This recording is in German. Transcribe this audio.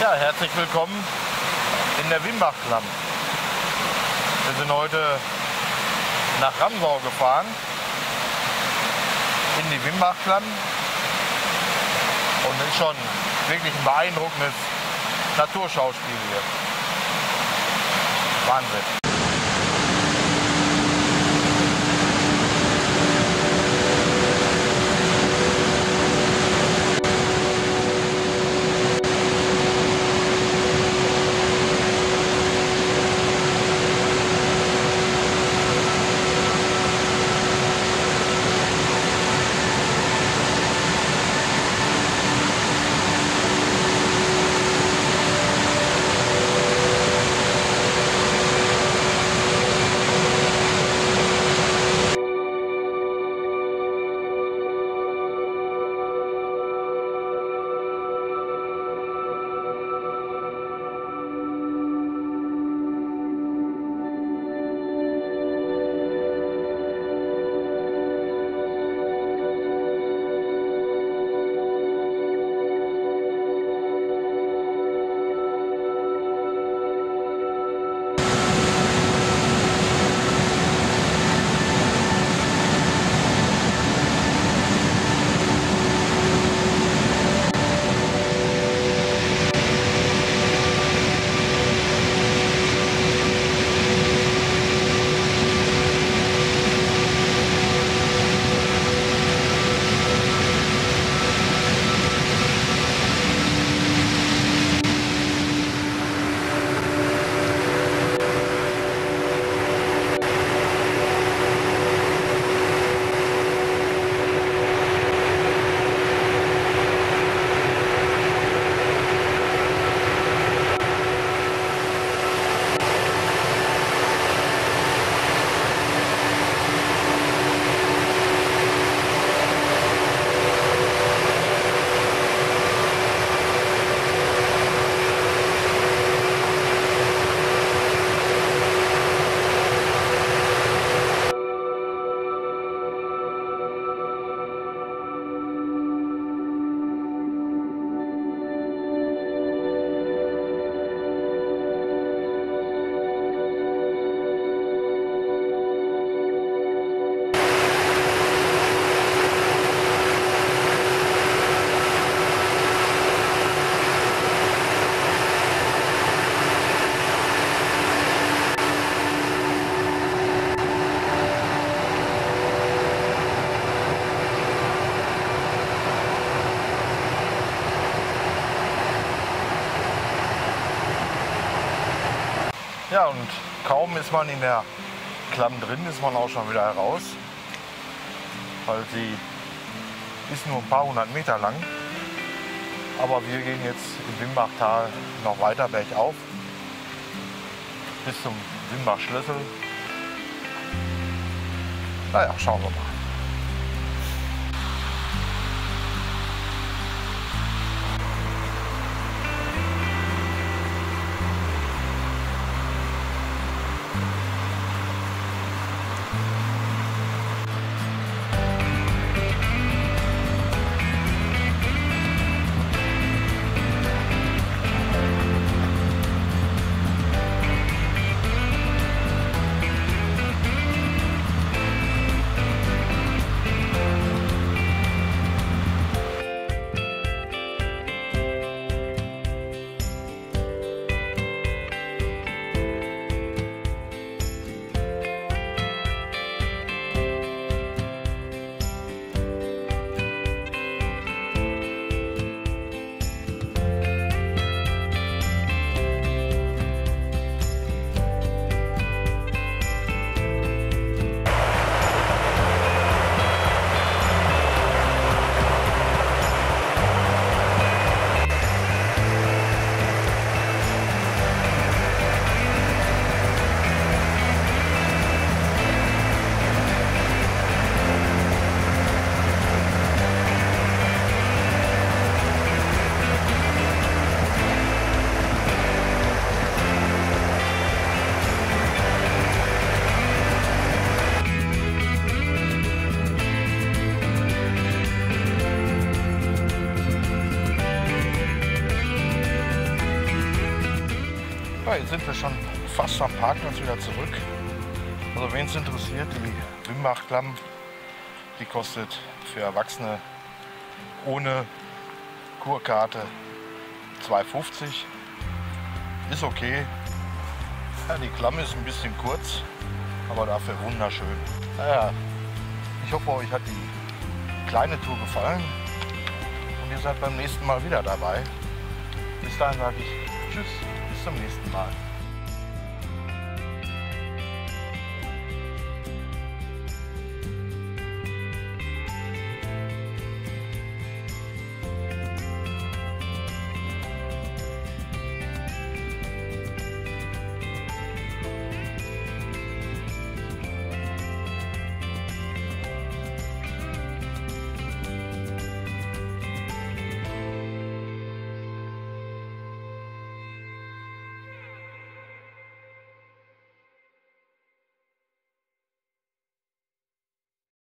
Ja, herzlich willkommen in der Wimbach-Klamm. Wir sind heute nach Ramsau gefahren, in die Wimbach-Klamm. Und ist schon wirklich ein beeindruckendes Naturschauspiel hier. Wahnsinn. Ja, und kaum ist man in der Klamm drin, ist man auch schon wieder heraus, weil sie ist nur ein paar hundert Meter lang. Aber wir gehen jetzt im Wimbachtal noch weiter bergauf bis zum Wimbach-Schlössel. Naja, schauen wir mal. Ja, jetzt sind wir schon fast am Parkplatz wieder zurück. Also wen es interessiert, die Wimbach-Klamm, die kostet für Erwachsene ohne Kurkarte 2,50. Ist okay. Ja, die Klamm ist ein bisschen kurz, aber dafür wunderschön. Naja, ich hoffe, euch hat die kleine Tour gefallen und ihr seid beim nächsten Mal wieder dabei. Bis dahin sage ich Tschüss, bis zum nächsten Mal.